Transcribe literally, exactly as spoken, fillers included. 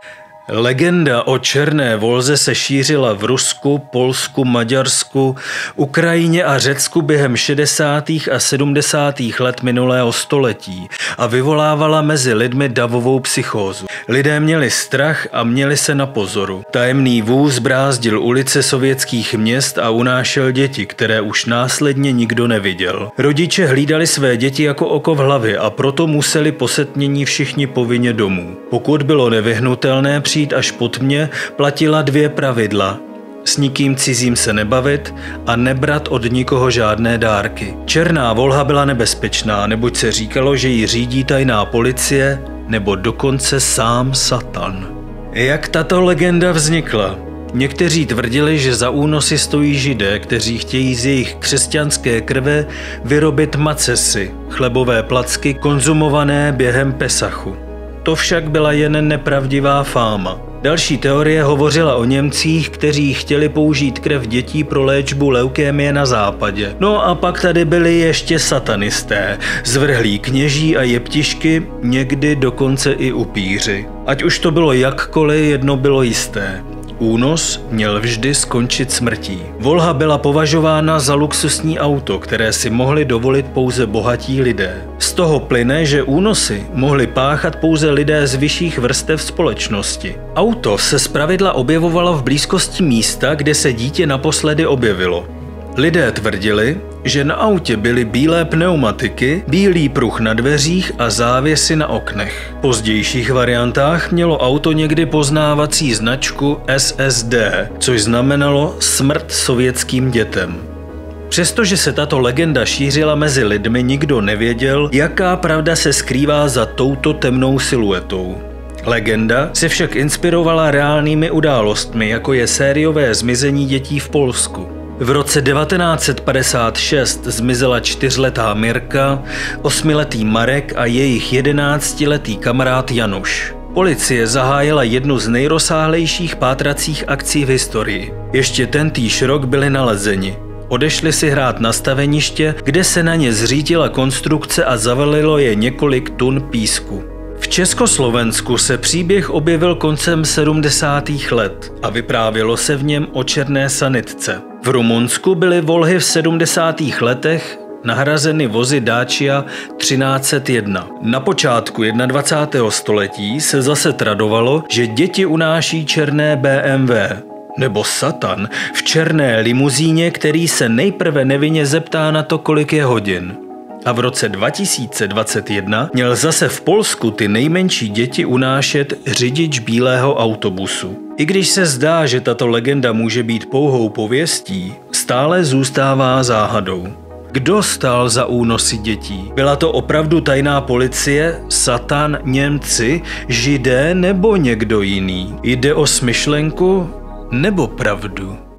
Legenda o černé volze se šířila v Rusku, Polsku, Maďarsku, Ukrajině a Řecku během šedesátých a sedmdesátých let minulého století a vyvolávala mezi lidmi davovou psychózu. Lidé měli strach a měli se na pozoru. Tajemný vůz brázdil ulice sovětských měst a unášel děti, které už následně nikdo neviděl. Rodiče hlídali své děti jako oko v hlavě a proto museli po setmění všichni povinně domů. Pokud bylo nevyhnutelné přijít až po tmě, platila dvě pravidla. S nikým cizím se nebavit a nebrat od nikoho žádné dárky. Černá volha byla nebezpečná, neboť se říkalo, že ji řídí tajná policie nebo dokonce sám Satan. Jak tato legenda vznikla? Někteří tvrdili, že za únosy stojí Židé, kteří chtějí z jejich křesťanské krve vyrobit macesy, chlebové placky konzumované během Pesachu. To však byla jen nepravdivá fáma. Další teorie hovořila o Němcích, kteří chtěli použít krev dětí pro léčbu leukémie na západě. No a pak tady byli ještě satanisté, zvrhlí kněží a jeptišky, někdy dokonce i upíři. Ať už to bylo jakkoliv, jedno bylo jisté. Únos měl vždy skončit smrtí. Volha byla považována za luxusní auto, které si mohli dovolit pouze bohatí lidé. Z toho plyne, že únosy mohli páchat pouze lidé z vyšších vrstev společnosti. Auto se zpravidla objevovalo v blízkosti místa, kde se dítě naposledy objevilo. Lidé tvrdili, že na autě byly bílé pneumatiky, bílý pruh na dveřích a závěsy na oknech. V pozdějších variantách mělo auto někdy poznávací značku S S D, což znamenalo smrt sovětským dětem. Přestože se tato legenda šířila mezi lidmi, nikdo nevěděl, jaká pravda se skrývá za touto temnou siluetou. Legenda se však inspirovala reálnými událostmi, jako je sériové zmizení dětí v Polsku. V roce devatenáct set padesát šest zmizela čtyřletá Mirka, osmiletý Marek a jejich jedenáctiletý kamarád Januš. Policie zahájila jednu z nejrozsáhlejších pátracích akcí v historii. Ještě tentýž rok byli nalezeni. Odešli si hrát na staveniště, kde se na ně zřítila konstrukce a zavalilo je několik tun písku. V Československu se příběh objevil koncem sedmdesátých let a vyprávělo se v něm o černé sanitce. V Rumunsku byly volhy v sedmdesátých letech nahrazeny vozy Dacia třináct set jedna. Na počátku dvacátého prvního století se zase tradovalo, že děti unáší černé B M W. Nebo Satan v černé limuzíně, který se nejprve nevinně zeptá na to, kolik je hodin. A v roce dva tisíce dvacet jedna měl zase v Polsku ty nejmenší děti unášet řidič bílého autobusu. I když se zdá, že tato legenda může být pouhou pověstí, stále zůstává záhadou. Kdo stál za únosy dětí? Byla to opravdu tajná policie, Satan, Němci, Židé nebo někdo jiný? Jde o smyšlenku nebo pravdu?